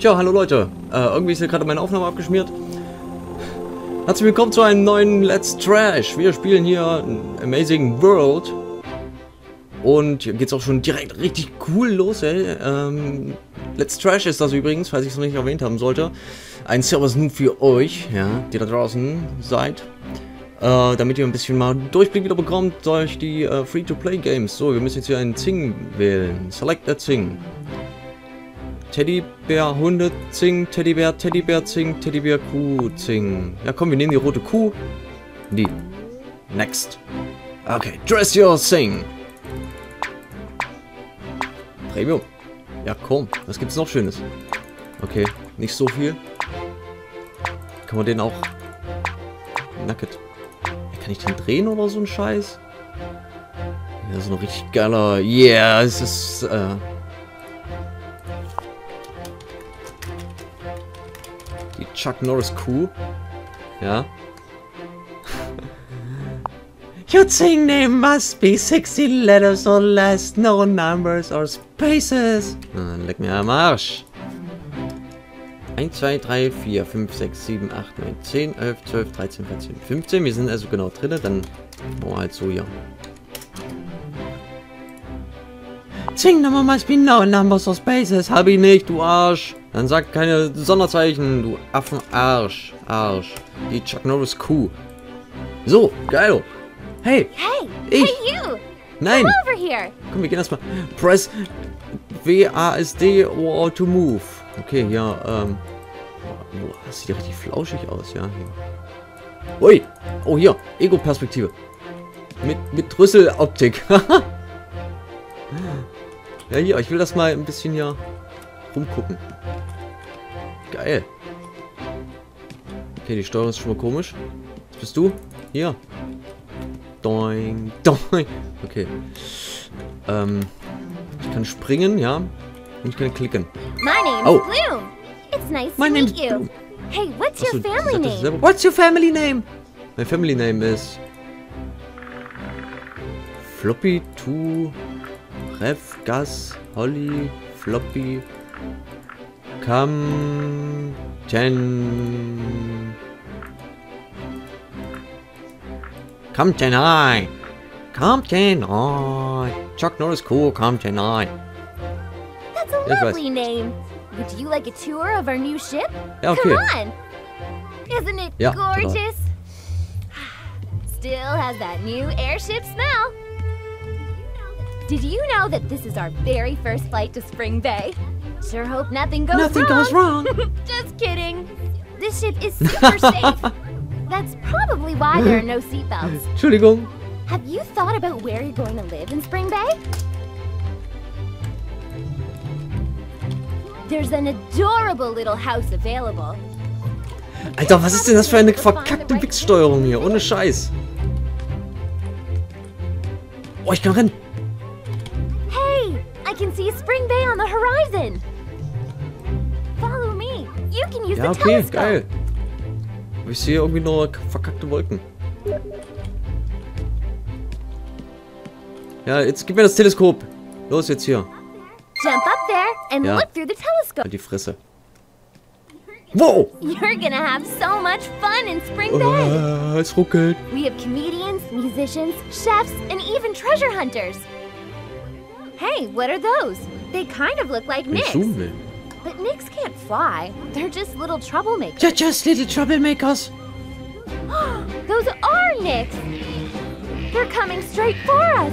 Tja, hallo Leute. Irgendwie ist hier gerade meine Aufnahme abgeschmiert. Herzlich willkommen zu einem neuen Let's Trash. Wir spielen hier Amazing World. Und hier geht's auch schon direkt richtig cool los, ey. Let's Trash ist das übrigens, falls ich es noch nicht erwähnt haben sollte. Ein Service nur für euch, ja, die da draußen seid. Damit ihr ein bisschen mal Durchblick wieder bekommt durch die Free-to-Play-Games. So, wir müssen jetzt hier einen Zing wählen. Select a Zing. Teddybär, Hunde, Zing, Teddybär, Teddybär, Zing, Teddybär, Kuh, Zing. Ja komm, wir nehmen die rote Kuh. Die. Next. Okay, dress your Zing. Premium. Ja komm, was gibt's noch Schönes? Okay, nicht so viel. Kann man den auch... Nugget. Kann ich den drehen oder so ein Scheiß? Ja, so ein richtig geiler... Yeah, es ist... Die Chuck Norris Kuh. Ja. Your Zing name must be 16 letters or less, no numbers or spaces. Leck mir am Arsch. 1, 2, 3, 4, 5, 6, 7, 8, 9, 10, 11, 12, 13, 14, 15. Wir sind also genau drin. Dann machen wir halt so hier. Zing number must be no numbers or spaces. Hab ich nicht, du Arsch. Dann sag keine Sonderzeichen, du Affenarsch. Arsch. Die Chuck Norris Kuh. So, geil. Hey. Hey. Ich. Hey, you. Nein. Come over here. Komm, wir gehen erstmal. Press WASD or to move. Okay, ja, das sieht ja richtig flauschig aus, ja. Hier. Ui! Oh, hier, Ego-Perspektive. Mit Rüsseloptik. Ja, hier, ich will das mal ein bisschen hier rumgucken. Geil. Okay, die Steuerung ist schon mal komisch. Was bist du? Hier. Doing, doing. Okay. Ich kann springen, ja. Und ich kann klicken. My name's Bloom. It's nice to meet you. Bloom. Hey, what's your family name? What's your family name? My family name is Floppy, Tu, Rev, Gas, Holly, Floppy, Kam, Ten, Compton, Chuck Norris Cool, Compton. That's a lovely name. Would you like a tour of our new ship? Ja, okay. Come on. Isn't it Ja, gorgeous? Still has that new airship smell. Did you know that this is our very first flight to Spring Bay? Sure hope nothing goes wrong. Just kidding. This ship is super safe. That's probably why there are no seatbelts. Entschuldigung. Have you thought about where you're going to live in Spring Bay? There's an adorable little house available. Alter, was ist denn das für eine verkackte Wichssteuerung hier? Ohne Scheiß. Oh, ich kann rennen. Hey, I can see Spring Bay on the horizon. Follow me. You can use Ja, the okay, telescope. geil. Aber ich sehe irgendwie nur verkackte Wolken. Ja, jetzt gib mir das Teleskop. Los jetzt hier. Jump up there and Ja. look through the telescope. Halt die Fresse. Wow! You're gonna have so much fun in Spring Bay. Es ruckelt. We have comedians, musicians, chefs, and even treasure hunters. Hey, what are those? They kind of look like Wenn ich Knicks. zoomen will. But Knicks can't fly. They're just little troublemakers. They're just little troublemakers. Those are Knicks. They're coming straight for us.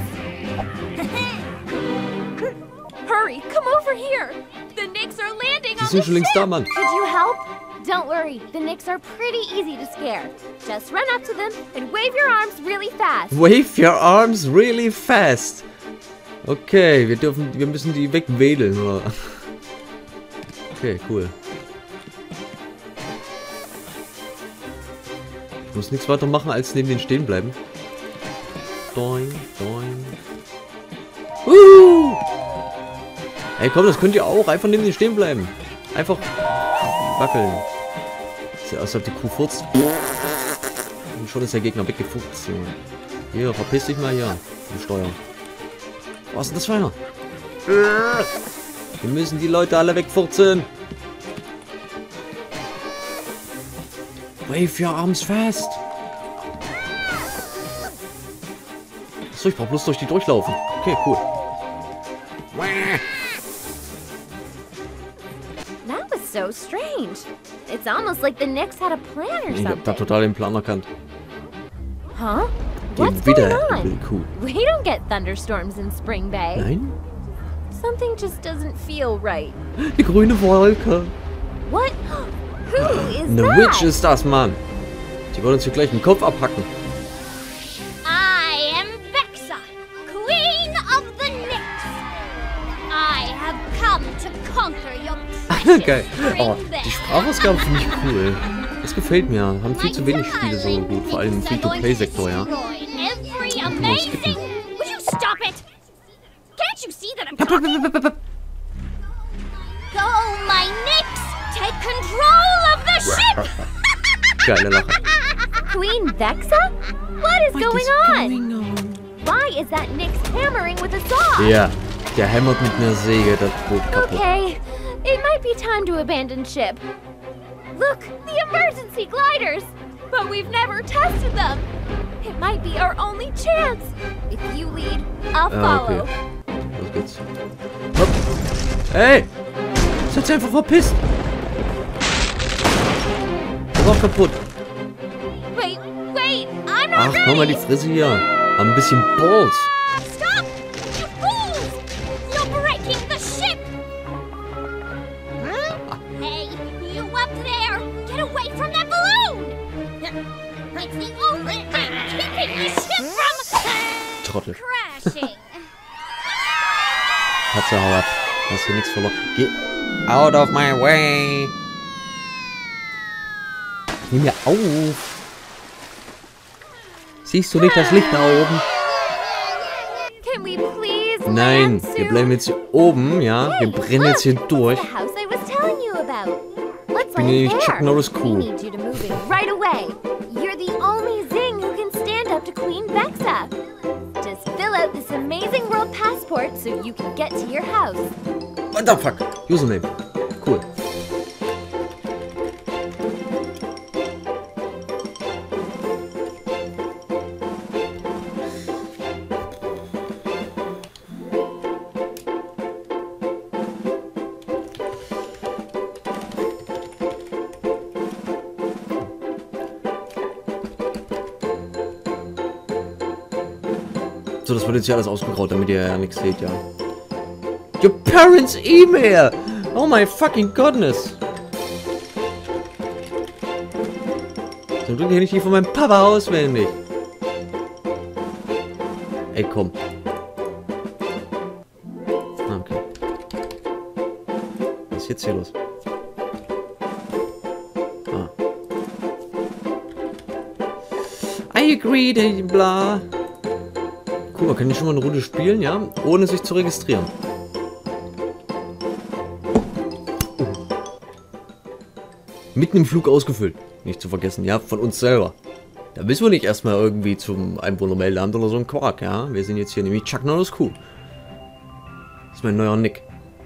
Hurry, come over here. The Knicks are landing Die on sind the schon längst da, ship. Mann. Could you help? Don't worry, the Knicks are pretty easy to scare. Just run up to them and wave your arms really fast. Wave your arms really fast. Okay, wir müssen die wegwedeln, oder? Okay, cool. Ich muss nichts weiter machen, als neben den stehen bleiben. Doing, doing. Hey, komm, das könnt ihr auch. Einfach neben den stehen bleiben. Einfach wackeln. Sieht aus, als ob die Kuh furzt. Und schon ist der Gegner weggefurzt, Junge. Hier, verpiss dich mal hier. Die Steuer. Was ist denn das für einer? Wir müssen die Leute alle wegfurzen. Wave your arms fast. So, ich brauch bloß durch die durchlaufen. Okay, cool. That was so strange. It's almost like the Knicks had a plan or Ich hab da something. total den Plan erkannt. Huh? What's Den going wieder on? cool. We don't get thunderstorms in Spring Bay. Nein? Something just doesn't feel right. Die grüne Wolke. What? Who is Eine that? Witch ist das, Mann. Die wollen uns hier gleich den Kopf abhacken. I am Vexa, Queen of the Knicks. I have come to conquer your Geil. precious Oh, Spring Bay. die Sprachausgabe finde ich cool. Das gefällt mir. Haben viel zu wenig Spiele so gut. Vor allem im Free-to-Play-Sektor, ja. Every amazing. Would you stop it? Can't you see that I'm talking? Go, my Knicks! Take control of the ship! Geile Lache. Queen Vexa? What is going on? Why is that Knicks hammering with a saw? Ja, der hämmert mit einer Säge das Boot kaputt. Okay, it might be time to abandon ship. Look, the emergency gliders! But we've never tested them. It might be our only chance. If you lead, I'll follow. Okay. Los geht's. Hopp. Ey! Ist jetzt einfach verpisst. Der war kaputt. Wait, I'm not Ach, nochmal die ready. Fresse hier. Haben ein bisschen Balls. Stop! You fools! You're breaking the ship! Hey, you up there! Get away from that balloon! It's the only thing keeping the ship from Trottel. crashing. Katze, hau ab. Hast hier nichts verloren. Geh out of my way. Nimm mir auf. Siehst du nicht das Licht da oben? Can we please Nein, land wir soon? bleiben jetzt hier oben, ja. Wir brennen jetzt hier durch. The house I was telling you about. Let's bin land nämlich there. Chuck Norris We cool. need you to move in right away. You're the only Zing who can stand up to Queen Vexa. Just fill out this amazing world passport so you can get to your house. What the fuck? Username. Cool. So, das wird jetzt hier alles ausgegraut, damit ihr ja nichts seht, ja. Your parents' email! Oh my fucking goodness! Zum Glück kenne ich die von meinem Papa auswendig. Ey, komm. Ah, okay. Was ist jetzt hier los? Ah. I agree, bla. Guck mal, kann ich schon mal eine Runde spielen, ja? Ohne sich zu registrieren. Mitten im Flug ausgefüllt. Nicht zu vergessen, ja, von uns selber. Da müssen wir nicht erstmal irgendwie zum Einwohnermeldeamt oder so ein Quark, ja. Wir sind jetzt hier nämlich Chuck Norris Cool. Das ist mein neuer Nick.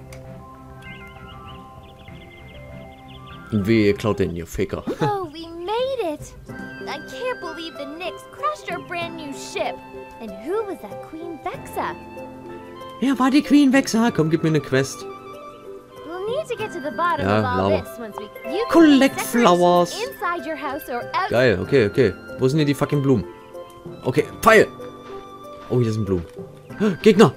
Und wie ihr klaut den, ihr Faker. Oh, we made it! I can't believe the Knicks crashed our brand new ship. And who was that Queen Vexa? Wer war die Queen Vexa? Komm, gib mir eine Quest. We'll need to get to the bottom Ja, of all Lava. this once we. You can Collect separate flowers. inside your house or out. Geil, okay, okay. Wo sind hier die fucking Blumen? Okay, Pfeil! Oh, hier sind Blumen. Gegner!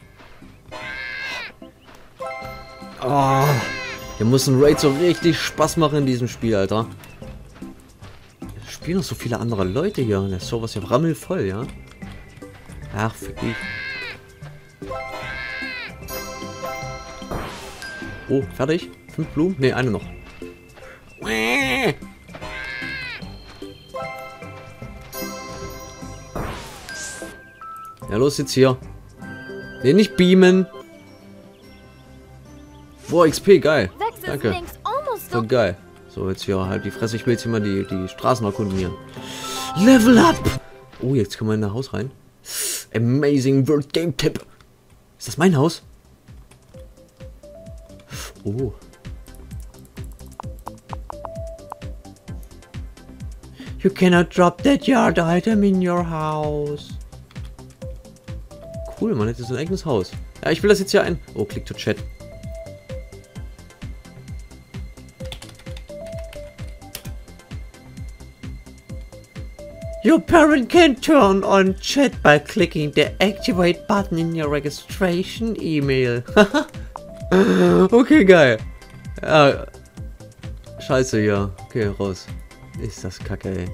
Oh, hier muss ein Raid so richtig Spaß machen in diesem Spiel, Alter. Es spielen noch so viele andere Leute hier. Und der Server ist ja rammelvoll, ja? Ach, fick dich. Oh, fertig? 5 Blumen? Ne, eine noch. Ja, los jetzt hier. Ne, nicht beamen. Boah, XP, geil. Vexa's Danke. Knicks almost Voll geil. So, jetzt hier halt die Fresse. Ich will jetzt hier mal die Straßen erkunden hier. Level up! Oh, jetzt können wir in ein Haus rein. Amazing World Game Tipp. Ist das mein Haus? Oh. You cannot drop that yard item in your house. Cool, man hätte so ein eigenes Haus. Ja, ich will das jetzt hier ein... Oh, click to chat. Your parent can turn on chat by clicking the activate button in your registration email. Okay, geil. Ja. Scheiße hier. Okay, raus. Ist das kacke, ey.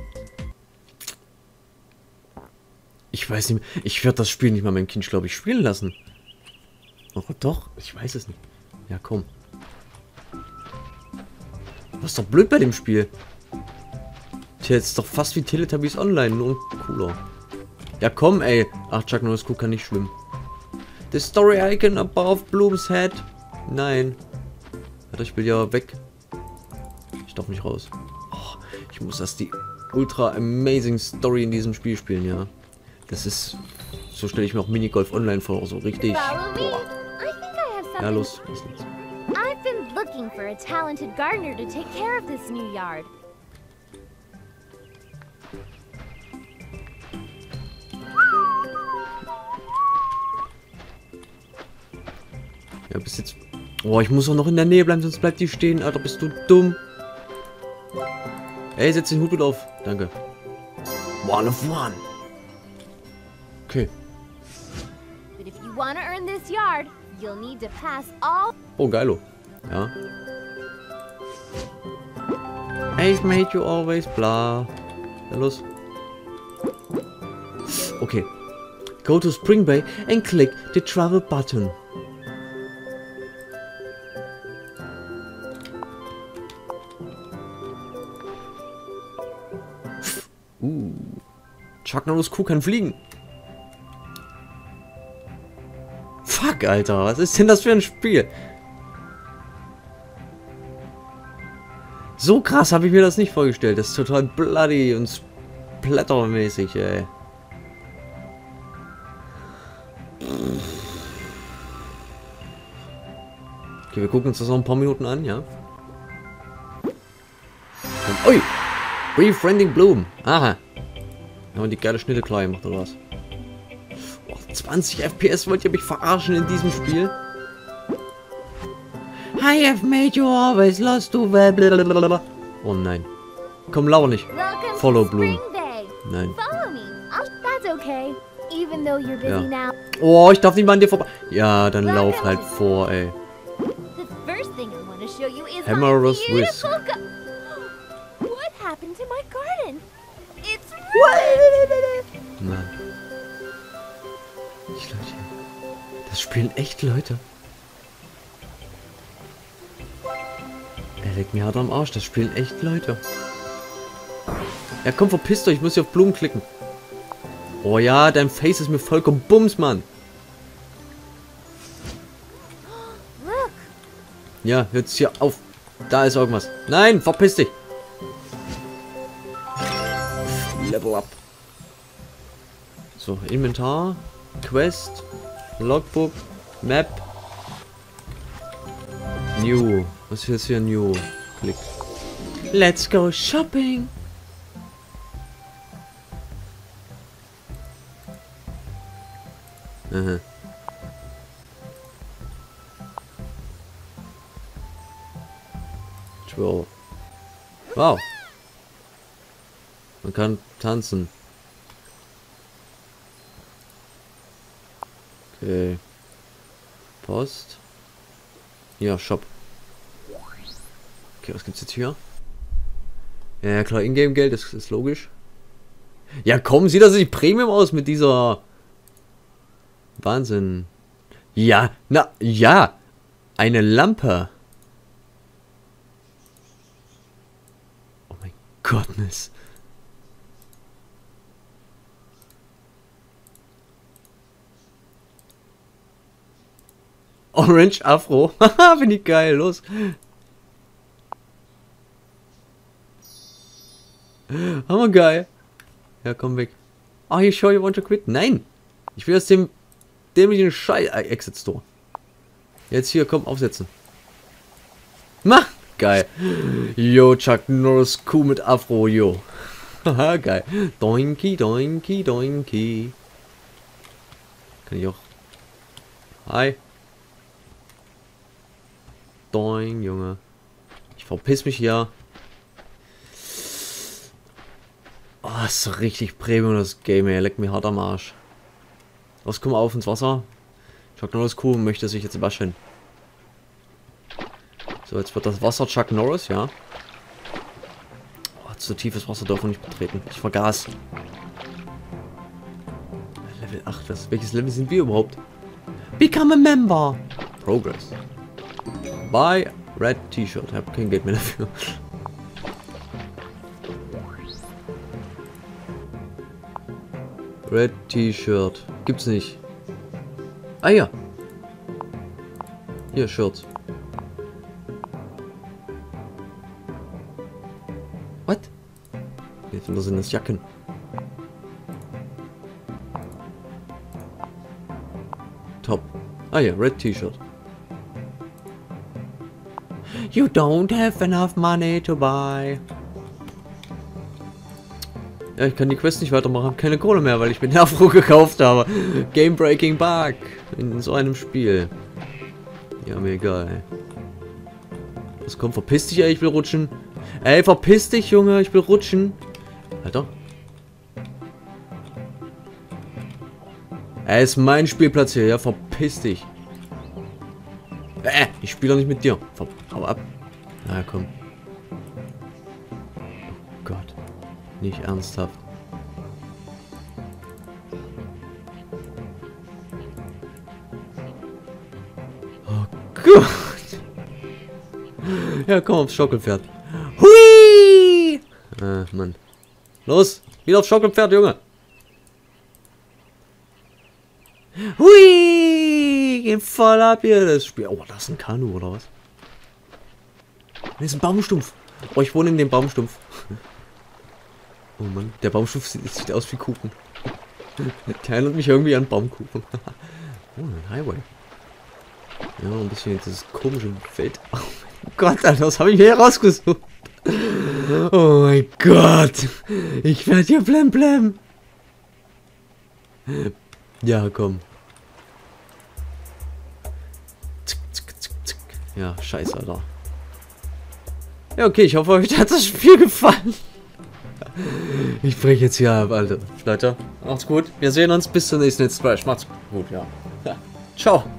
Ich weiß nicht mehr. Ich werde das Spiel nicht mal meinem Kind, glaube ich, spielen lassen. Oh doch, ich weiß es nicht. Ja, komm. Was ist doch blöd bei dem Spiel? Tja, jetzt ist doch fast wie Teletubbies Online, nur cooler. Ja, komm, ey. Ach, Chuck Norris Cook kann nicht schwimmen. The story icon above Bloom's head. Nein. Ja, das Spiel ja weg. Ich darf nicht raus. Oh, ich muss das die ultra amazing Story in diesem Spiel spielen, ja. Das ist... So stelle ich mir auch Minigolf Online vor, so richtig. Boah. Ja, los. I've been looking for a talented gardener to take care of this new yard. Ja, bis jetzt... Oh, ich muss auch noch in der Nähe bleiben, sonst bleibt die stehen. Alter, bist du dumm. Ey, setz den Hut wieder auf. Danke. One of one. Okay. But if you want to earn this yard, you'll need to pass all... Oh, geilo. Ja. I've made you always blah. Ja, los. Okay. Go to Spring Bay and click the travel button. Chuck Norris Cook kann fliegen. Fuck, Alter. Was ist denn das für ein Spiel? So krass habe ich mir das nicht vorgestellt. Das ist total bloody und splattermäßig, ey. Okay, wir gucken uns das noch ein paar Minuten an, ja. Und, ui! Befriending Bloom. Aha. Ja, und die geile Schnitte klar gemacht, oder was? Oh, 20 FPS, wollt ihr mich verarschen in diesem Spiel? I have made you always lost to blablabla. Oh nein. Komm, lauer nicht. Follow Bloom. Nein. Ja. Oh, ich darf nicht mal an dir vorbei. Ja, dann lauf halt vor, ey. Hammerous Whisk. Happened to my garden? It's Mann. Das spielen echt Leute. Er legt mir hart am Arsch. Das spielen echt Leute. Ja, komm, verpisst euch. Ich muss hier auf Blumen klicken. Oh ja, dein Face ist mir vollkommen bums, Mann. Ja, jetzt hier auf. Da ist irgendwas. Nein, verpiss dich. Level up. So, Inventar, Quest, Logbook, Map, New. Was ist jetzt hier New? Klick. Let's go shopping. Aha. Wow. Man kann tanzen. Okay. Post. Ja, Shop. Okay, was gibt's jetzt hier? Ja, klar, Ingame-Geld, das ist logisch. Ja, komm, sieht das nicht Premium aus mit dieser... Wahnsinn. Ja, na, ja. Eine Lampe. Oh mein Gottness. Orange Afro. Haha, finde ich geil. Los. Hammer geil. Ja, komm weg. Are you sure you want to quit? Nein. Ich will aus dem dämlichen Scheiß... Exit Store. Jetzt hier, komm, aufsetzen. Mach! Geil. Yo, Chuck Norris Kuh mit Afro, yo. Haha, geil. Doinki, doinki, doinki. Kann ich auch... Hi. Doing, Junge. Ich verpiss mich hier. Oh, ist so richtig Premium das Game, ey. Leck mir hart am Arsch. Was, komm auf ins Wasser. Chuck Norris cool möchte sich jetzt waschen. So, jetzt wird das Wasser Chuck Norris, ja. Oh, zu tiefes Wasser dürfen wir nicht betreten. Ich vergaß. Level 8, welches Level sind wir überhaupt? Become a member. Progress. Buy red T-Shirt. Ich habe kein Geld mehr dafür. Red T-Shirt. Gibt's nicht. Ah ja. Hier, Shirts. What? Jetzt sind das Jacken. Top. Ah ja, red T-Shirt. You don't have enough money to buy. Ja, ich kann die Quest nicht weitermachen, habe keine Kohle mehr, weil ich mir Nervro gekauft habe. Game Breaking Bug in so einem Spiel. Ja, mir egal. Was kommt? Verpiss dich, ey, ich will rutschen. Ey, verpiss dich, Junge, ich will rutschen. Alter. Ey, ist mein Spielplatz hier, ja, verpiss dich. Ich spiele doch nicht mit dir. Hau ab. Na komm. Oh Gott. Nicht ernsthaft. Oh Gott. Ja, komm aufs Schaukelpferd. Hui! Mann. Los, wieder aufs Schaukelpferd, Junge. Hui! Geht voll ab hier das Spiel. Oh, das ist ein Kanu, oder was? Das ist ein Baumstumpf. Oh, ich wohne in dem Baumstumpf. Oh Mann, der Baumstumpf sieht aus wie Kuchen. Der erinnert mich irgendwie an Baumkuchen. Oh, ein Highway. Ja, ein bisschen dieses komische Feld. Oh mein Gott, Alter, was habe ich mir hier rausgesucht? Oh mein Gott. Ich werde hier blem. Ja, komm. Zick. Ja, scheiße, Alter. Ja, okay, ich hoffe, euch hat das Spiel gefallen. Ich breche jetzt hier ab, Alter. Leute, macht's gut. Wir sehen uns bis zur nächsten Let's Play. Macht's gut, ja. Ciao.